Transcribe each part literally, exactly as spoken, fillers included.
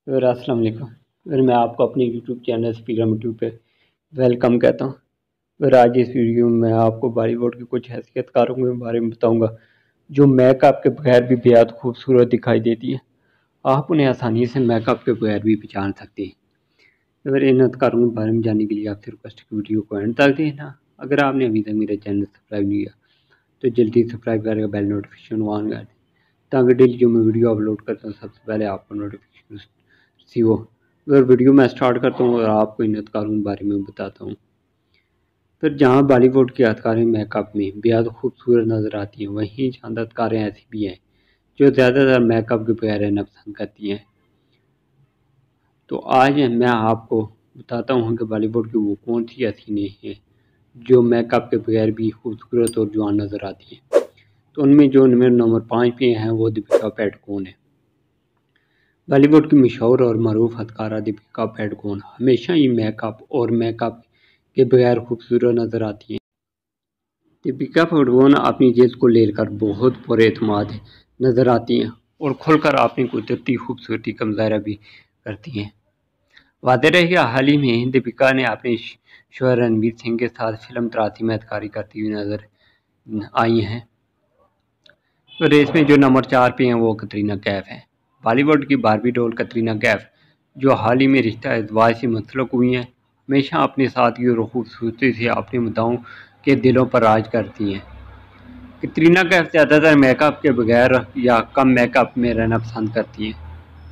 اور السلام علیکم۔ اور میں آپ کو اپنے یوٹیوب چینل اسپیکر یوٹیوب پہ ویلکم کہتا ہوں۔ اور آج اس ویڈیو میں میں آپ کو بالی ووڈ کی کچھ حیثیت کاروں کے بارے میں بتاؤں گا جو میک اپ کے بغیر بھی بےحد خوبصورت دکھائی دیتی ہیں۔ آپ انہیں آسانی سے میک اپ کے بغیر بھی پہچان سکتے ہیں۔ اگر ان ادکاروں کے بارے میں جاننے کے لیے آپ سے ریکویسٹ کی ویڈیو کو اینڈ تک دیکھنا۔ اگر آپ نے ابھی تک میرا چینل سبسکرائب نہیں کیا تو جلدی سبسکرائب کر کے بیل نوٹیفیکیشن آن کر دیں تاکہ ڈیلی جو میں ویڈیو اپلوڈ کرتا ہوں سب سے پہلے آپ کو نوٹیفیکیشن ریسیو ہو۔ اگر ویڈیو میں سٹارٹ کرتا ہوں اور آپ کو ان ادکاروں کے بارے میں بتاتا ہوں۔ پھر جہاں بالی ووڈ کی ادکاریں میک اپ میں بےحد خوبصورت نظر آتی ہیں، وہیں چند ادکاریں ایسی بھی ہیں جو زیادہ تر میک اپ کے بغیر رہنا پسند کرتی ہیں۔ تو آج میں آپ کو بتاتا ہوں کہ بالی ووڈ کی وہ کون سی حسینیں ہیں جو میک اپ کے بغیر بھی خوبصورت اور جوان نظر آتی ہیں۔ تو ان میں جو نمبر نمبر پانچ پہ ہیں وہ دیپیکا پاڈوکون ہے۔ بالی ووڈ کی مشہور اور معروف اداکارہ دیپیکا پاڈوکون ہمیشہ ہی میک اپ اور میک اپ کے بغیر خوبصورت نظر آتی ہیں۔ دیپیکا پاڈوکون اپنی جلد کو لے کر بہت پر اعتماد نظر آتی ہیں اور کھل کر اپنی قدرتی خوبصورتی کا مظاہرہ بھی کرتی ہیں۔ واضح رہے کہ حال ہی میں دیپیکا نے اپنے شوہر رنویر سنگھ کے ساتھ فلم تراسی میں اداکاری کرتی ہوئی نظر آئی ہیں۔ ریس میں جو نمبر چار پہ ہیں وہ کترینہ کیف ہیں۔ بالی ووڈ کی باربی ڈول کترینہ کیف جو حال ہی میں رشتہ ازدواج سے منسلک ہوئی ہیں، ہمیشہ اپنی سادگی اور خوبصورتی سے اپنے مداحوں کے دلوں پر راج کرتی ہیں۔ کترینہ کیف زیادہ تر میک اپ کے بغیر یا کم میک اپ میں رہنا پسند کرتی ہیں۔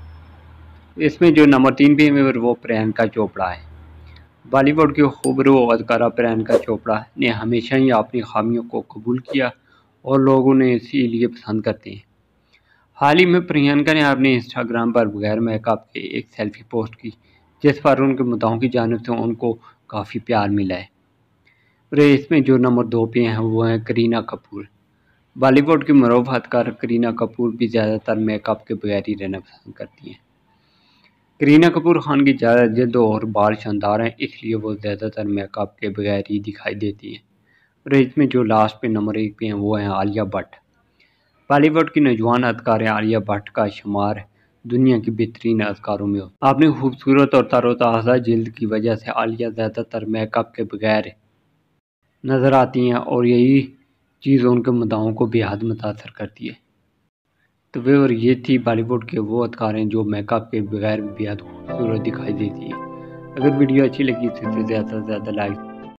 اس میں جو نمبر تین پہ ہے وہ پریانکا چوپڑا ہے۔ بالی ووڈ کی خوبرو اداکارہ پریانکا چوپڑا نے ہمیشہ ہی اپنی خامیوں کو قبول کیا اور لوگ انہیں اسی لیے پسند کرتے ہیں۔ حال ہی میں پریانکا نے اپنے انسٹاگرام پر بغیر میک اپ کے ایک سیلفی پوسٹ کی جس پر ان کے مداحوں کی جانب سے ان کو کافی پیار ملا ہے۔ اور اس میں جو نمبر دو پہ ہیں وہ ہیں کرینہ کپور۔ بالی ووڈ کی معروف اداکارہ کرینہ کپور بھی زیادہ تر میک اپ کے بغیر ہی رہنا پسند کرتی ہیں۔ کرینہ کپور خان کی زیادہ جلد اور بال شاندار ہیں، اس لیے وہ زیادہ تر میک اپ کے بغیر ہی دکھائی دیتی ہیں۔ اور اس میں جو لاسٹ پہ نمبر ایک پہ ہیں وہ ہیں عالیہ بھٹ۔ بالی ووڈ کی نوجوان اداکارہ عالیہ بھٹ کا شمار دنیا کی بہترین اداکاروں میں ہوتا ہے۔ اپنی خوبصورت اور تر و تازہ جلد کی وجہ سے عالیہ زیادہ تر میک اپ کے بغیر نظر آتی ہیں اور یہی چیز ان کے مداحوں کو بے حد متاثر کرتی ہے۔ تو وہ یہ تھی بالی ووڈ کے وہ اداکاریں جو میک اپ کے بغیر بھی بے حد خوبصورت دکھائی دیتی ہیں۔ اگر ویڈیو اچھی لگی تو اسے زیادہ سے زیادہ لائک